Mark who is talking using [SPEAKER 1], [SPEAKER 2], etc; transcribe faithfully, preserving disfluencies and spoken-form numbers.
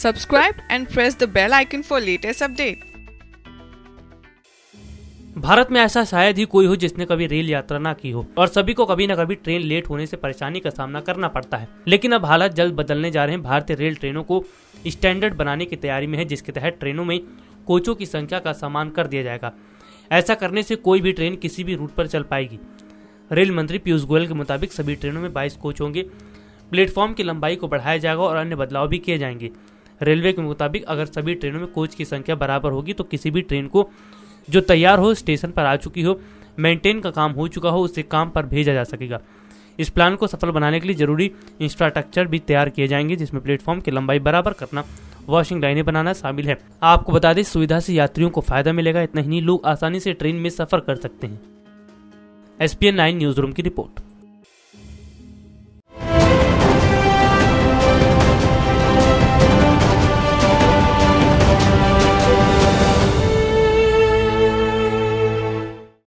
[SPEAKER 1] Subscribe and press the bell icon for latest update.
[SPEAKER 2] Bharat में ऐसा शायद ही कोई हो जिसने कभी रेल यात्रा ना की हो और सभी को कभी न कभी ट्रेन लेट होने से परेशानी का सामना करना पड़ता है। लेकिन अब हालात जल्द बदलने जा रहे हैं। भारतीय रेल ट्रेनों को स्टैंडर्ड बनाने की तैयारी में है, जिसके तहत ट्रेनों में कोचों की संख्या का समान कर दिया जाएगा। ऐसा करने से कोई भी ट्रेन किसी भी रूट पर चल पाएगी। रेल मंत्री पीयूष गोयल के मुताबिक सभी ट्रेनों में बाईस कोच होंगे। प्लेटफॉर्म की लंबाई को बढ़ाया जाएगा और अन्य बदलाव भी किए जाएंगे। रेलवे के मुताबिक अगर सभी ट्रेनों में कोच की संख्या बराबर होगी तो किसी भी ट्रेन को जो तैयार हो, स्टेशन पर आ चुकी हो, मेंटेन का काम हो चुका हो, उसे काम पर भेजा जा सकेगा। इस प्लान को सफल बनाने के लिए जरूरी इंफ्रास्ट्रक्चर भी तैयार किए जाएंगे, जिसमें प्लेटफॉर्म की लंबाई बराबर करना, वॉशिंग लाइनें बनाना शामिल है। आपको बता दें, सुविधा से यात्रियों को फायदा मिलेगा। इतना ही नहीं, लोग आसानी से ट्रेन में सफर कर सकते हैं। S P N nine news room की रिपोर्ट।